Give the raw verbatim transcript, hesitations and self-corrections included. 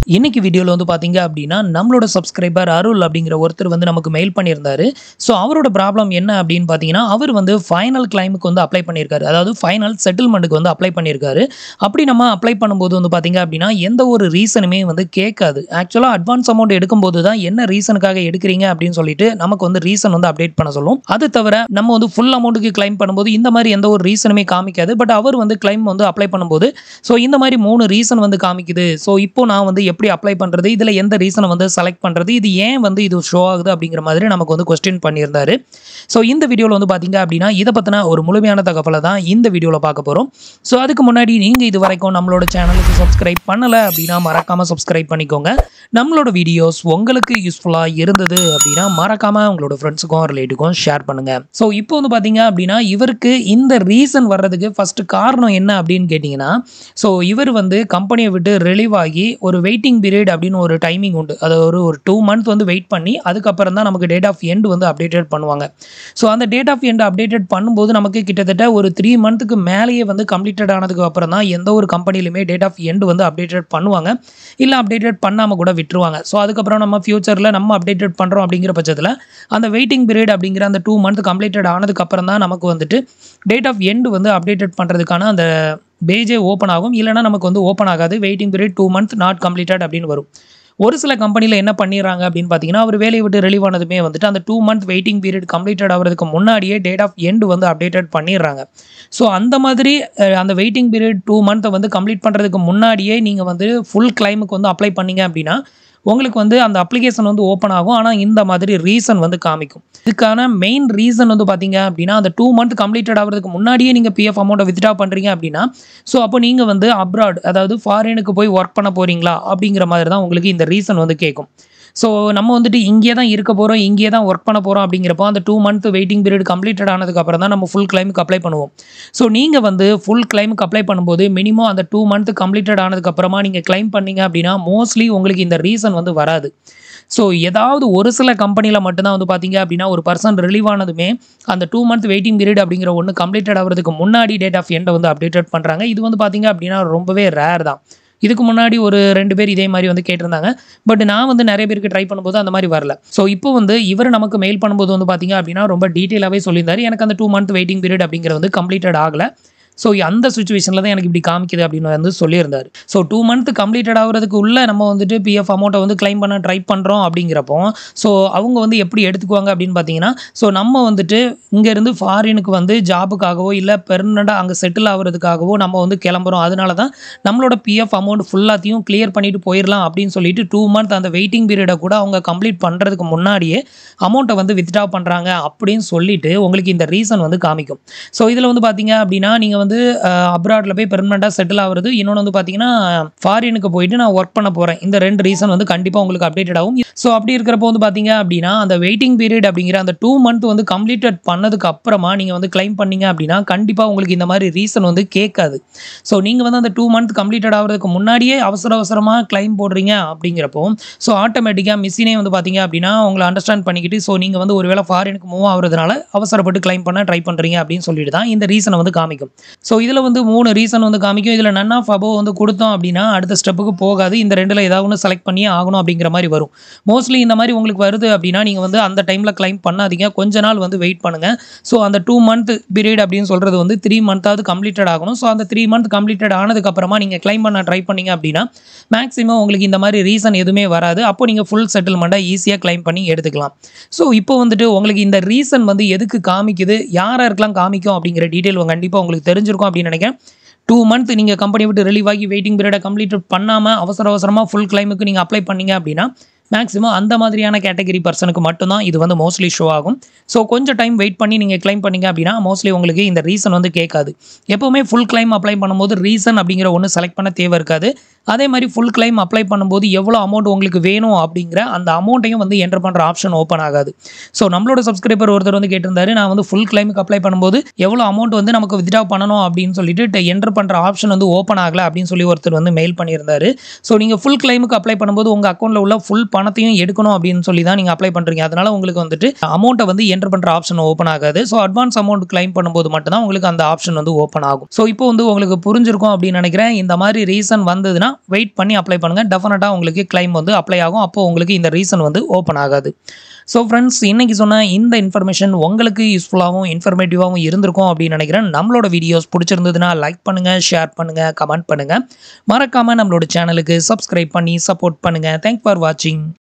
இன்னைக்கு வீடியோல வந்து பாத்தீங்க அப்படின்னா நம்மளோட சப்ஸ்கிரைபர் அருள் அப்படிங்கிற ஒருத்தர் வந்து நமக்கு மெயில் பண்ணியிருந்தாரு. ஸோ அவரோட ப்ராப்ளம் என்ன அப்படின்னு பார்த்தீங்கன்னா, அவர் வந்து ஃபைனல் கிளைமுக்கு வந்து அப்ளை பண்ணியிருக்காரு. அதாவது ஃபைனல் செட்டில்மெண்ட்டுக்கு வந்து அப்ளை பண்ணியிருக்காரு. அப்படி நம்ம அப்ளை பண்ணும்போது வந்து பார்த்தீங்க அப்படின்னா, எந்த ஒரு ரீசனுமே வந்து கேட்காது. ஆக்சுவலா அட்வான்ஸ் அமௌண்ட் எடுக்கும்போது தான் என்ன ரீசனுக்காக எடுக்கிறீங்க அப்படின்னு சொல்லிட்டு நமக்கு வந்து ரீசன் வந்து அப்டேட் பண்ண சொல்லும். அது தவிர நம்ம வந்து ஃபுல் அமௌண்ட்டுக்கு கிளைம் பண்ணும்போது இந்த மாதிரி எந்த ஒரு ரீசனுமே காமிக்காது. பட் அவர் வந்து கிளைம் வந்து அப்ளை பண்ணும்போது ஸோ இந்த மாதிரி மூணு ரீசன் வந்து காமிக்குது. ஸோ இப்போ நான் வந்து எப்படி அப்ளை பண்றது? இதுல எந்த ரீசனை வந்து செலக்ட் பண்றது? இது ஏன் வந்து இது ஷோ ஆகுது அப்படிங்கிற மாதிரி நமக்கு வந்து கொஸ்டின் பண்ணியிருந்தாரு. ஸோ இந்த வீடியோல வந்து பாத்தீங்க அப்படின்னா இதை பத்தின ஒரு முழுமையான தகவலை தான் இந்த வீடியோல பார்க்க போறோம். ஸோ அதுக்கு முன்னாடி நீங்க இது வரைக்கும் நம்மளோட சேனலுக்கு சப்ஸ்கிரைப் பண்ணல அப்படின்னா மறக்காம சப்ஸ்கிரைப் பண்ணிக்கோங்க. நம்மளோட வீடியோஸ் உங்களுக்கு யூஸ்ஃபுல்லா இருந்தது அப்படின்னா மறக்காம உங்களோட ஃப்ரெண்ட்ஸுக்கும் ரிலேட்டிவ்க்கும் ஷேர் பண்ணுங்க. ஸோ இப்போ வந்து பாத்தீங்க அப்படின்னா இவருக்கு இந்த ரீசன் வர்றதுக்கு ஃபர்ஸ்ட் காரணம் என்ன அப்படின்னு கேட்டீங்கன்னா, ஸோ இவர் வந்து கம்பெனியை விட்டு ரிலீவ் ஆகி ஒரு வெயிட்டிங் பீரியட் அப்படின்னு ஒரு டைமிங் உண்டு. அது ஒரு ஒரு டூ மந்த் வந்து வெயிட் பண்ணி அதுக்கப்புறம் தான் நமக்கு டேட் ஆஃப் எண்ட் வந்து அப்டேட்டட் பண்ணுவாங்க. ஸோ அந்த டேட் ஆஃப் எண்ட் அப்டேட்டட் பண்ணும்போது நமக்கு கிட்டத்தட்ட ஒரு த்ரீ மந்த்துக்கு மேலேயே வந்து கம்ப்ளீட்டட் ஆனதுக்கு அப்புறம் தான் எந்த ஒரு கம்பெனிலுமே டேட் ஆஃப் எண்ட் வந்து அப்டேட்டட் பண்ணுவாங்க. இல்லை அப்டேட்டட் பண்ணாமல் கூட விட்டுருவாங்க. ஸோ அதுக்கப்புறம் நம்ம ஃபியூச்சரில் நம்ம அப்டேட்டட் பண்ணுறோம் அப்படிங்கிற பட்சத்தில் அந்த வெயிட்டிங் பீரியட் அப்படிங்கிற அந்த டூ மந்த் கம்ப்ளீட்டட் ஆனதுக்கு அப்புறம் தான் நமக்கு வந்துட்டு டேட் ஆஃப் எண்ட் வந்து அப்டேட்டட் பண்ணுறதுக்கான அந்த பேஜே ஓப்பன் ஆகும். இல்லைனா நமக்கு வந்து ஓப்பன் ஆகாது. Waiting period two month not completed அப்படின்னு வரும். ஒரு சில கம்பெனியில் என்ன பண்ணிடுறாங்க அப்படின்னு பார்த்தீங்கன்னா, அவர் வேலையை விட்டு ரிலீவ் ஆனதுமே வந்துட்டு அந்த two month waiting period completed ஆகிறதுக்கு முன்னாடியே டேட் ஆஃப் எண்ட் வந்து அப்டேட்டட் பண்ணிடுறாங்க. ஸோ அந்த மாதிரி அந்த வெயிட்டிங் பீரியட் டூ மந்த்தை வந்து கம்ப்ளீட் பண்ணுறதுக்கு முன்னாடியே நீங்கள் வந்து ஃபுல் கிளைமுக்கு வந்து அப்ளை பண்ணீங்க அப்படின்னா உங்களுக்கு வந்து அந்த அப்ளிகேஷன் வந்து ஓப்பன் ஆகும். ஆனால் இந்த மாதிரி ரீசன் வந்து காமிக்கும். இதுக்கான மெயின் ரீசன் வந்து பார்த்தீங்க அப்படின்னா, அந்த டூ மந்த் கம்ப்ளீட்டட் ஆகிறதுக்கு முன்னாடியே நீங்கள் பிஎஃப் அமௌண்ட்டை வித்ட்ரா பண்ணுறீங்க அப்படின்னா, ஸோ அப்போ நீங்கள் வந்து அப்ராட் அதாவது ஃபாரினுக்கு போய் ஒர்க் பண்ண போகிறீங்களா அப்படிங்கிற மாதிரி தான் உங்களுக்கு இந்த ரீசன் வந்து கேட்கும். ஸோ நம்ம வந்துட்டு இங்கே தான் இருக்க போகிறோம், இங்கே தான் ஒர்க் பண்ண போகிறோம் அப்படிங்கிறப்போ அந்த two month waiting period completed ஆனதுக்கப்புறம் தான் நம்ம ஃபுல் கிளைமுக்கு அப்ளை பண்ணுவோம். ஸோ நீங்கள் வந்து ஃபுல் கிளைமுக்கு அப்ளை பண்ணும்போது மினிமம் அந்த டூ மந்த் கம்ப்ளீட்டட் ஆனதுக்கப்புறமா நீங்கள் கிளைம் பண்ணீங்க அப்படின்னா மோஸ்ட்லி உங்களுக்கு இந்த ரீசன் வந்து வராது. ஸோ ஏதாவது ஒரு சில கம்பெனியில் மட்டும்தான் வந்து பார்த்தீங்க அப்படின்னா ஒரு பர்சன் ரிலீவ் ஆனதுமே அந்த டூ மந்த் வெயிட்டிங் பீரியட் அப்படிங்கிற ஒன்று கம்ப்ளீட்டட் ஆகிறதுக்கு முன்னாடி டேட் ஆஃப் எண்டை வந்து அப்டேட்டட் பண்ணுறாங்க. இது வந்து பார்த்தீங்க அப்படின்னா ரொம்பவே ரேர் தான். இதுக்கு முன்னாடி ஒரு ரெண்டு பேர் இதே மாதிரி வந்து கேட்டிருந்தாங்க. பட் நான் வந்து நிறைய பேருக்கு ட்ரை பண்ணும்போது அந்த மாதிரி வரல. ஸோ இப்போ வந்து இவர் நமக்கு மெயில் பண்ணும்போது வந்து பார்த்தீங்க அப்படின்னா ரொம்ப டீட்டெயிலாகவே சொல்லியிருந்தாரு. எனக்கு அந்த டூ மந்த் வெயிட்டிங் பீரியட் அப்படிங்கிறது வந்து கம்ப்ளீட்டட் ஆகலை. ஸோ அந்த சுச்சுவேஷனில் தான் எனக்கு இப்படி காமிக்குது அப்படின்னு வந்து சொல்லியிருந்தார். ஸோ டூ மந்த் கம்ப்ளீட்டட் ஆகிறதுக்கு உள்ளே நம்ம வந்துட்டு பிஎஃப் அமௌண்ட்டை வந்து கிளைம் பண்ண ட்ரை பண்ணுறோம் அப்படிங்கிறப்போ ஸோ அவங்க வந்து எப்படி எடுத்துக்குவாங்க அப்படின்னு பார்த்தீங்கன்னா, ஸோ நம்ம வந்துட்டு இங்கேருந்து ஃபாரினுக்கு வந்து ஜாபுக்காகவோ இல்லை பெர்மனெண்ட்டாக அங்கே செட்டில் ஆகிறதுக்காகவோ நம்ம வந்து கிளம்புறோம். அதனால தான் நம்மளோட பிஎஃப் அமௌண்ட் ஃபுல்லாத்தையும் கிளியர் பண்ணிட்டு போயிடலாம் அப்படின்னு சொல்லிட்டு டூ மந்த் அந்த வெயிட்டிங் பீரியடை கூட அவங்க கம்ப்ளீட் பண்ணுறதுக்கு முன்னாடியே அமௌண்ட்டை வந்து வித்ட்ரா பண்ணுறாங்க அப்படின்னு சொல்லிட்டு உங்களுக்கு இந்த ரீசன் வந்து காமிக்கும். ஸோ இதில் வந்து பார்த்தீங்க அப்படின்னா நீங்கள் வந்து அப்ராட்ல போய் பெர்மனெண்ட்டாக செட்டில் ஆகிறது, இன்னொன்று வந்து பார்த்தீங்கன்னா ஃபாரினுக்கு போயிட்டு நான் ஒர்க் பண்ண போகிறேன். இந்த ரெண்டு ரீசன் வந்து கண்டிப்பாக உங்களுக்கு அப்டேட்டட் ஆகும். ஸோ அப்படி இருக்கிறப்போ வந்து பார்த்தீங்க அப்படின்னா அந்த வெயிட்டிங் பீரியட் அப்படிங்கிற அந்த டூ மந்த் வந்து கம்ப்ளீட்டட் பண்ணதுக்கு அப்புறமா நீங்கள் வந்து கிளைம் பண்ணீங்க அப்படின்னா கண்டிப்பாக உங்களுக்கு இந்த மாதிரி ரீசன் வந்து கேட்காது. ஸோ நீங்கள் வந்து அந்த டூ மந்த் கம்ப்ளீட்டட் ஆகிறதுக்கு முன்னாடியே அவசர அவசரமாக கிளைம் போடுறீங்க அப்படிங்கிறப்போ ஸோ ஆட்டோமேட்டிக்காக மிஷினே வந்து பார்த்தீங்க அப்படின்னா உங்களை அண்டர்ஸ்டாண்ட் பண்ணிக்கிட்டு ஸோ நீங்கள் வந்து ஒருவேளை ஃபாரினுக்கு மூவ் ஆகிறதுனால அவசரப்பட்டு கிளைம் பண்ண ட்ரை பண்ணுறீங்க அப்படின்னு சொல்லிட்டு தான் இந்த ரீசனை வந்து காமிக்கும். ஸோ இதில் வந்து மூணு ரீசன் வந்து காமிக்கும். இதில் நன் ஆஃப் அபோவ் வந்து கொடுத்தோம் அப்படின்னா அடுத்த ஸ்டெப்புக்கு போகாது. இந்த ரெண்டில் ஏதாவது ஒன்று செலக்ட் பண்ணியே ஆகணும் அப்படிங்கிற மாதிரி வரும். மோஸ்ட்லி இந்த மாதிரி உங்களுக்கு வருது அப்படின்னா நீங்கள் வந்து அந்த டைமில் கிளைம் பண்ணாதீங்க. கொஞ்ச நாள் வந்து வெயிட் பண்ணுங்கள். ஸோ அந்த டூ மந்த் பீரியட் அப்படின்னு சொல்கிறது வந்து த்ரீ மந்த்தாவது கம்ப்ளீட்டட் ஆகணும். ஸோ அந்த த்ரீ மந்த் கம்ப்ளீட்டட் ஆனதுக்கப்புறமா நீங்கள் கிளைம் பண்ண ட்ரை பண்ணீங்க அப்படின்னா மேக்ஸிமம் உங்களுக்கு இந்த மாதிரி ரீசன் எதுவுமே வராது. அப்போ நீங்கள் ஃபுல் செட்டில்மெண்ட்டாக ஈஸியாக கிளைம் பண்ணி எடுத்துக்கலாம். ஸோ இப்போ வந்துட்டு உங்களுக்கு இந்த ரீசன் வந்து எதுக்கு காமிக்குது, யார் யாருக்கெல்லாம் காமிக்கும் அப்படிங்கிற டீட்டெயில் கண்டிப்பாக உங்களுக்கு தெரிஞ்சிருக்கும் அப்படின்னு நினைக்கிறேன். டூ மந்த் நீங்கள் கம்பெனி விட்டு ரிலீவ் ஆகி வெயிட்டிங் பீரியடை கம்ப்ளீட் பண்ணாமல் அவசர அவசரமாக ஃபுல் கிளைமுக்கு நீங்கள் அப்ளை பண்ணீங்க அப்படின்னா மேக்ஸிமம் அந்த மாதிரியான கேட்டகரி பர்சனுக்கு மட்டும்தான் இது வந்து மோஸ்ட்லி ஷோ ஆகும். ஸோ கொஞ்சம் டைம் வெயிட் பண்ணி நீங்கள் கிளைம் பண்ணீங்க அப்படின்னா மோஸ்ட்லி உங்களுக்கு இந்த ரீசன் வந்து கேட்காது. எப்போவுமே ஃபுல் கிளைம் அப்ளை பண்ணும்போது ரீசன் அப்படிங்கிற ஒன்று செலக்ட் பண்ண தேவை இருக்காது. அதே மாதிரி ஃபுல் கிளைம் அப்ளை பண்ணும்போது எவ்வளோ அமௌண்ட் உங்களுக்கு வேணும் அப்படிங்கிற அந்த அமௌண்ட்டையும் வந்து என்டர் பண்ணுற ஆப்ஷன் ஓப்பன் ஆகாது. ஸோ நம்மளோட சப்ஸ்கிரைபர் ஒருத்தர் வந்து கேட்டிருந்தாரு, நான் வந்து ஃபுல் கிளைமுக்கு அப்ளை பண்ணும்போது எவ்வளோ அமௌண்ட் வந்து நமக்கு வித்ட்ரா பண்ணணும் அப்படின்னு சொல்லிட்டு என்டர் பண்ணுற ஆப்ஷன் வந்து ஓப்பன் ஆகலை அப்படின்னு சொல்லி ஒருத்தர் வந்து மெயில் பண்ணியிருந்தாரு. ஸோ நீங்கள் ஃபுல் கிளைமுக்கு அப்ளை பண்ணும்போது உங்கள் அக்கௌண்ட்டில் உள்ள ஃபுல் பணத்தையும் எடுக்கணும் அப்படின்னு சொல்லி தான் நீங்க அப்ளை பண்றீங்க. அதனால உங்களுக்கு வந்துட்டு அமௌண்ட்ட வந்து என்டர் பண்ற ஆப்ஷன் ஓப்பன் ஆகாது. ஸோ அட்வான்ஸ் அமௌண்ட் கிளைம் பண்ணும்போது மட்டும் தான் உங்களுக்கு அந்த ஆப்ஷன் வந்து ஓப்பன் ஆகும். ஸோ இப்போ வந்து உங்களுக்கு புரிஞ்சிருக்கும் அப்படின்னு நினைக்கிறேன். இந்த மாதிரி ரீசன் வந்ததுன்னா வெயிட் பண்ணி அப்ளை பண்ணுங்க. டெஃபினட்டா உங்களுக்கு கிளைம் வந்து அப்ளை ஆகும். அப்போ உங்களுக்கு இந்த ரீசன் வந்து ஓப்பன் ஆகாது. ஸோ ஃப்ரெண்ட்ஸ், இன்னைக்கு சொன்ன இந்த இன்ஃபர்மேஷன் உங்களுக்கு யூஸ்ஃபுல்லாகவும் இன்ஃபர்மேட்டிவாகவும் இருந்திருக்கும் அப்படின்னு நினைக்கிறேன். நம்மளோட வீடியோஸ் பிடிச்சிருந்ததுன்னா லைக் பண்ணுங்க, ஷேர் பண்ணுங்க, கமெண்ட் பண்ணுங்க. மறக்காம நம்மளோட சேனலுக்கு சப்ஸ்கிரைப் பண்ணி சப்போர்ட் பண்ணுங்க. தேங்க்ஸ் ஃபார் வாட்சிங்.